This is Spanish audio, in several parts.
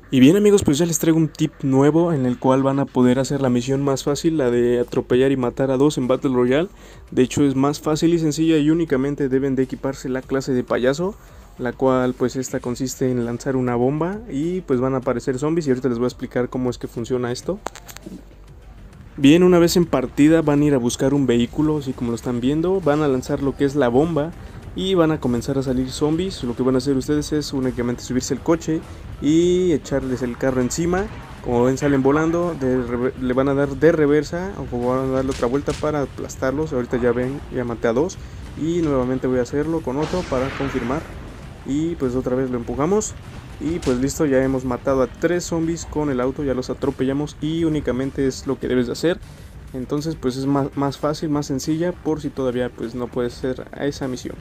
Y bien amigos, pues ya les traigo un tip nuevo en el cual van a poder hacer la misión más fácil, la de atropellar y matar a dos en Battle Royale. De hecho es más fácil y sencilla y únicamente deben de equiparse la clase de payaso, la cual pues esta consiste en lanzar una bomba y pues van a aparecer zombies y ahorita les voy a explicar cómo es que funciona esto. Bien, una vez en partida van a ir a buscar un vehículo, así como lo están viendo, van a lanzar lo que es la bomba y van a comenzar a salir zombies. Lo que van a hacer ustedes es únicamente subirse el coche y echarles el carro encima. Como ven, salen volando, le van a dar de reversa o van a darle otra vuelta para aplastarlos. Ahorita ya ven, ya maté a dos y nuevamente voy a hacerlo con otro para confirmar. Y pues otra vez lo empujamos. Y pues listo, ya hemos matado a 3 zombies con el auto, ya los atropellamos y únicamente es lo que debes de hacer. Entonces pues es más fácil, más sencilla, por si todavía pues no puedes hacer a esa misión.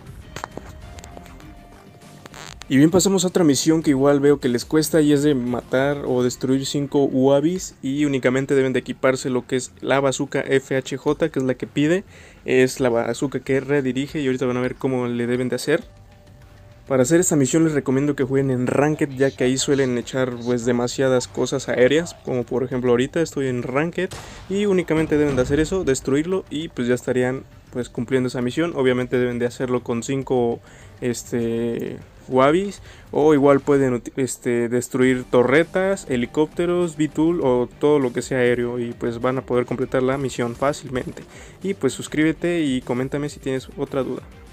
Y bien, pasamos a otra misión que igual veo que les cuesta y es de matar o destruir 5 UAVs y únicamente deben de equiparse lo que es la bazooka FHJ, que es la que pide, es la bazooka que redirige y ahorita van a ver cómo le deben de hacer. Para hacer esta misión les recomiendo que jueguen en Ranked, ya que ahí suelen echar pues demasiadas cosas aéreas, como por ejemplo ahorita estoy en Ranked y únicamente deben de hacer eso, destruirlo y pues ya estarían pues cumpliendo esa misión. Obviamente deben de hacerlo con 5 Wabis o igual pueden destruir torretas, helicópteros, VTOL o todo lo que sea aéreo y pues van a poder completar la misión fácilmente. Y pues suscríbete y coméntame si tienes otra duda.